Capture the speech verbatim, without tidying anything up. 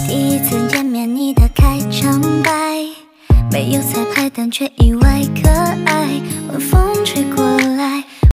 第一次见面，你的开场白没有彩排，但却意外可爱。